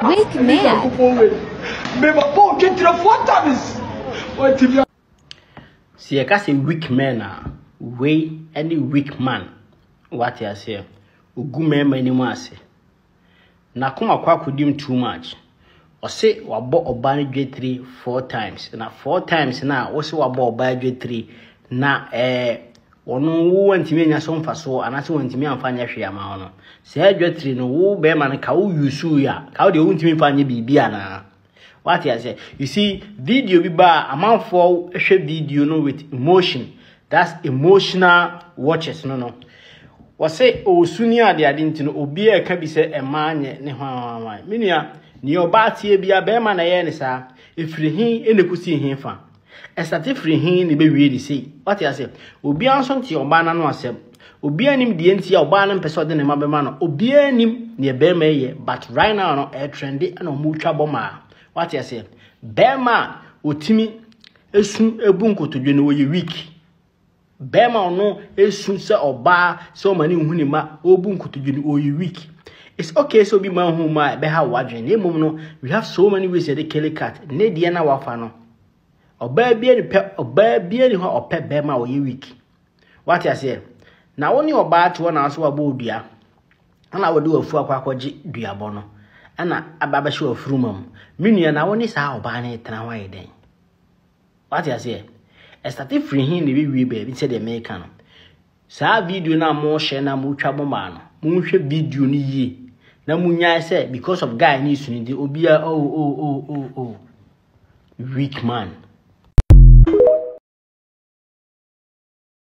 Weak man. See, I can say weak man, way any weak man. What I say, ugu man anymore say. Na kuma kwa kudim too much. Or say wabo obani J3 4 times. Na 4 times na wose wabo obani J3 na onu wantimi nya so mfa so anase wantimi amfanya hwe ama ono. Se J3 no wo be man ka wo yusu ya. Ka wo de wantimi fanya bibia na. What I say, you see video bi ba amanfo hwe video no with emotion. That's emotional watches no. Wase osuni ade ntino obi e ka bi se emanye ne hwan menua ni oba tie bia be ma na ye ne sa efiri hin enekusi hin fa estate firi hin ne be wie ni sei. What I say, obi anso ntie oba na no asem obi anim die ntie oba na mpese ode ne ma be ma no obi anim ne be ma ye but right now no e trendy na mu twa boma. What I say, be ma otimi esu ebu nkotodwe no ye week. Bema no esu se oba so mani huni ma obu nkotodwini oyi week. It's okay so be man who ma be ha wadwen na mum no we have so many ways to kill cat ne die na wafa no oba bia ni pe oba bia ni ho ope bema oyi week. What I say, na woni oba to na so aba odua ana wode wafu akwakoje duabo no ana ababa hye wafurumam menua na woni sa oba na etena hwan eden. What I say, estati free hin ne bi baby say the make no sa video na mo share na mo twa bomba no mo hwe video ni yi na mo nya say because of guy ni suni di obi weak man.